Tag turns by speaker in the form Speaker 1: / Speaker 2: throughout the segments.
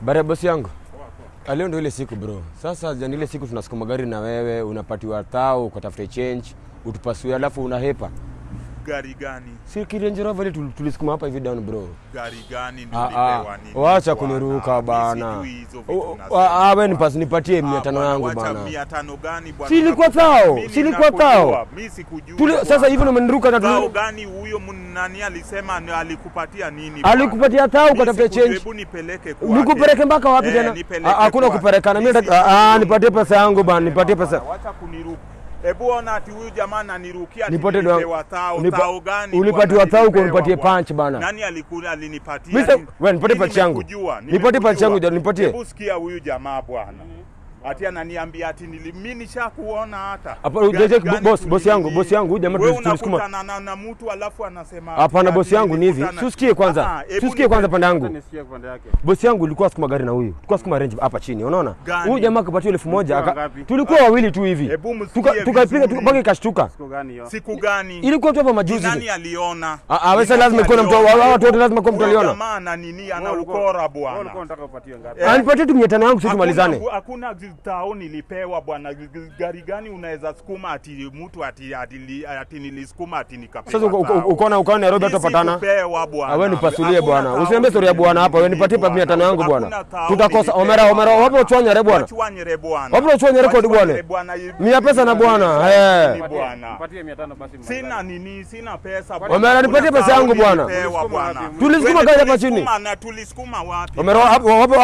Speaker 1: Bare bosi yangu. Leo ndio ile siku bro. Sasa jana ile siku tunasukuma gari na wewe, unapatiwa thao, ukatafuta change, utupasue alafu unahepa.
Speaker 2: Gari gani?
Speaker 1: Si Range Rover ile tulisukuma hapa hivi down bro.
Speaker 2: Gari gani ndio nilipewa nini?
Speaker 1: Waacha kuniruka bana. Wewe nipatie 500 yangu bana.
Speaker 2: Wacha 500 gani bwana?
Speaker 1: Si ilikuwa thao, si ilikuwa thao.
Speaker 2: Mimi sikujua.
Speaker 1: Sasa hivi umeniruka na
Speaker 2: thao gani huyo nani alisema alikupatia nini?
Speaker 1: Alikupatia thao ukatafuta change.
Speaker 2: Hebu nipeleke kwa.
Speaker 1: Nikupeleke mpaka wapi tena? Hakuna kupelekana. Mimi nipatie pesa yangu bana, nipatie pesa.
Speaker 2: Wacha kuniruka. Hebu ona ati huyu jamaa ananirukia
Speaker 1: nipewa
Speaker 2: thao gani?
Speaker 1: Ulipatiwa thao kwa unipatie punch bana.
Speaker 2: Nani alinipatia?
Speaker 1: Wewe nipatie punch yangu. Nipatie punch yangu nipatie.
Speaker 2: Hebu sikia huyu jamaa bwana. Ati ananiambia ati mimi nishakuona hata.
Speaker 1: Boss yangu huyu jamaa tulisukuma.
Speaker 2: Wewe unakutana na mtu alafu anasema
Speaker 1: hapana boss yangu ni hivi. Tusikie kwanza. Tusikie kwanza pande yangu. Boss yangu ulikuwa sukuma gari na huyu. Tulikuwa sukuma range hapa chini. Unaona? Huyu jamaa akapatiwa 1000 tulikuwa wawili tu hivi. Tukapiga tukabaki kashtuka.
Speaker 2: Siku gani?
Speaker 1: Ilikuwa tu hapa majuzi.
Speaker 2: Nani aliona?
Speaker 1: Wewe lazima ikuwe mtu watu wote lazima kwa mtu aliona.
Speaker 2: Jamaa na nini ana ukora bwana.
Speaker 1: Ulikuwa unataka upatiwe ngapi? Anipatie tu 500 yangu sisi tumalizane.
Speaker 2: Hakuna thao nilipewa bwana. Gari gani unaweza sukuma ati mtu ati nilisukuma ati nikapewa.
Speaker 1: Sasa ukaona Nairobi tutapatana. Wewe nipasulie bwana. Usiniambie story ya bwana hapa. Wewe nipatie 500 yangu bwana. Tutakosa Omera wapo uchwanya re bwana. Wapo uchwanya record bwana. Mia pesa na bwana.
Speaker 2: Nipatie 500 basi. Sina nini, sina pesa.
Speaker 1: Omera nipatie pesa yangu bwana. Tulisukuma gari hapa chini.
Speaker 2: Tulisukuma wapi?
Speaker 1: Omera wapo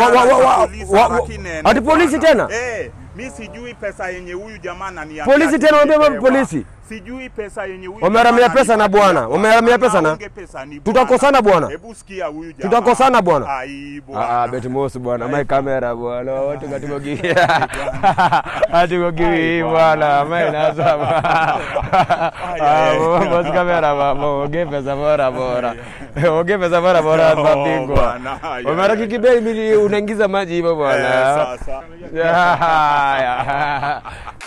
Speaker 1: ati polisi tena?
Speaker 2: Mimi sijui pesa yenye huyu jamaa ananiambia.
Speaker 1: Polisi tena waambia polisi.
Speaker 2: Sijui pesa yenye huyu.
Speaker 1: Umeramia pesa na bwana. Umeramia pesa na. Tutakosana bwana.
Speaker 2: Hebu sikia huyu jamaa.
Speaker 1: Tutakosana bwana.
Speaker 2: Ai bwana.
Speaker 1: Beti mosi bwana. My camera bwana. Watu katugogi. Atugogi bwana. My nasa. Boss camera bwana. Oge pesa bora. Oge pesa bora mapingo. Umera kikibei unaingiza maji hivyo bwana.
Speaker 2: Sasa.